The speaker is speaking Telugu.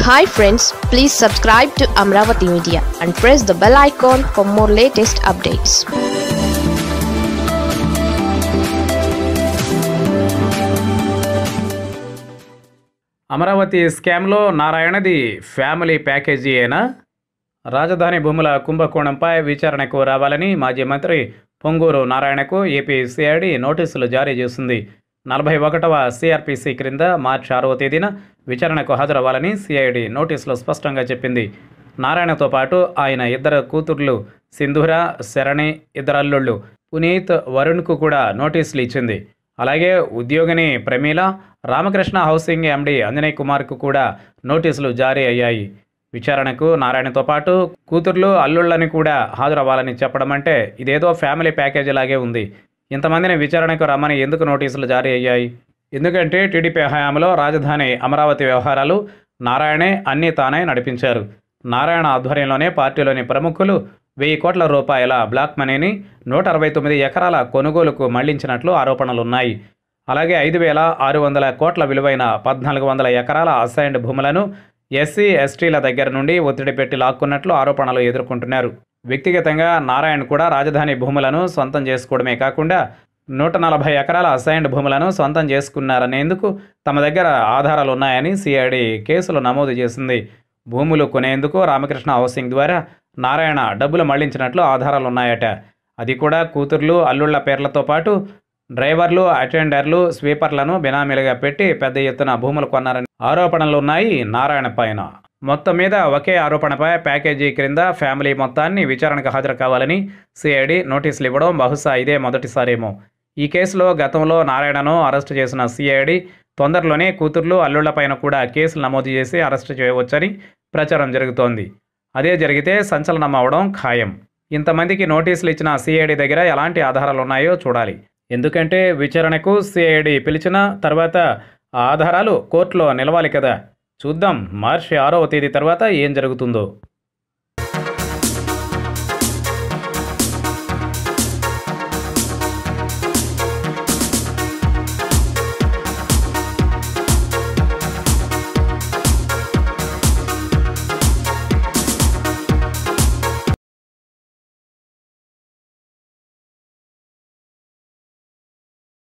Hi friends, please subscribe to Amaravathi Media and press the bell icon for more latest updates. Amaravati స్కామ్లో నారాయణది ఫ్యామిలీ ప్యాకేజీయేనా? రాజధాని భూముల కుంభకోణంపై విచారణకు రావాలని మాజీ మంత్రి పొంగూరు నారాయణకు ఏపీ CID నోటీసులు జారీ చేసింది. 41వ CRPC క్రింద మార్చి 6వ తేదీన విచారణకు హాజరవ్వాలని CID నోటీసులో స్పష్టంగా చెప్పింది. నారాయణతో పాటు ఆయన ఇద్దరు కూతుర్లు సింధూర, శరణి, ఇద్దరు అల్లుళ్ళు పునీత్, వరుణ్కు కూడా నోటీసులు ఇచ్చింది. అలాగే ఉద్యోగిని ప్రమీల, రామకృష్ణ హౌసింగ్ MD అంజనయ్ కుమార్కు కూడా నోటీసులు జారీ అయ్యాయి. విచారణకు నారాయణతో పాటు కూతుర్లు, అల్లుళ్ళని కూడా హాజరవ్వాలని చెప్పడం అంటే ఇదేదో ఫ్యామిలీ ప్యాకేజీ లాగే ఉంది. ఇంతమందిని విచారణకు రమ్మని ఎందుకు నోటీసులు జారీ అయ్యాయి? ఎందుకంటే టీడీపీ హయాంలో రాజధాని అమరావతి వ్యవహారాలు నారాయణే అన్నీ తానే నడిపించారు. నారాయణ ఆధ్వర్యంలోనే పార్టీలోని ప్రముఖులు 1000 కోట్ల రూపాయల బ్లాక్ మనీని 169 ఎకరాల కొనుగోలుకు మళ్లించినట్లు ఆరోపణలున్నాయి. అలాగే 5,600 కోట్ల విలువైన 1,400 ఎకరాల అసైన్డ్ భూములను SC, STల దగ్గర నుండి ఒత్తిడి పెట్టి లాక్కున్నట్లు ఆరోపణలు ఎదుర్కొంటున్నారు. వ్యక్తిగతంగా నారాయణ కూడా రాజధాని భూములను సొంతం చేసుకోవడమే కాకుండా 140 ఎకరాల అసైన్డ్ భూములను సొంతం చేసుకున్నారనేందుకు తమ దగ్గర ఆధారాలు ఉన్నాయని CID కేసులు నమోదు చేసింది. భూములు కొనేందుకు రామకృష్ణ హౌసింగ్ ద్వారా నారాయణ డబ్బులు మళ్లించినట్లు ఆధారాలున్నాయట. అది కూడా కూతుర్లు, అల్లుళ్ల పేర్లతో పాటు డ్రైవర్లు, అటెండర్లు, స్వీపర్లను బినామీలుగా పెట్టి పెద్ద ఎత్తున భూములు కొన్నారని ఆరోపణలున్నాయి నారాయణ పైన. మొత్తం మీద ఒకే ఆరోపణపై ప్యాకేజీ క్రింద ఫ్యామిలీ మొత్తాన్ని విచారణకు హాజరు కావాలని CID నోటీసులు ఇవ్వడం బహుశా ఇదే మొదటిసారేమో. ఈ కేసులో గతంలో నారాయణను అరెస్టు చేసిన CID తొందరలోనే కూతుర్లు, అల్లుళ్లపైన కూడా కేసులు నమోదు చేసి అరెస్టు చేయవచ్చని ప్రచారం జరుగుతోంది. అదే జరిగితే సంచలనం అవడం ఖాయం. ఇంతమందికి నోటీసులు ఇచ్చిన CID దగ్గర ఎలాంటి ఆధారాలు ఉన్నాయో చూడాలి. ఎందుకంటే విచారణకు CID పిలిచిన తర్వాత ఆ ఆధారాలు కోర్టులో నిలవాలి కదా. చూద్దాం మార్చి 6వ తేదీ తర్వాత ఏం జరుగుతుందో.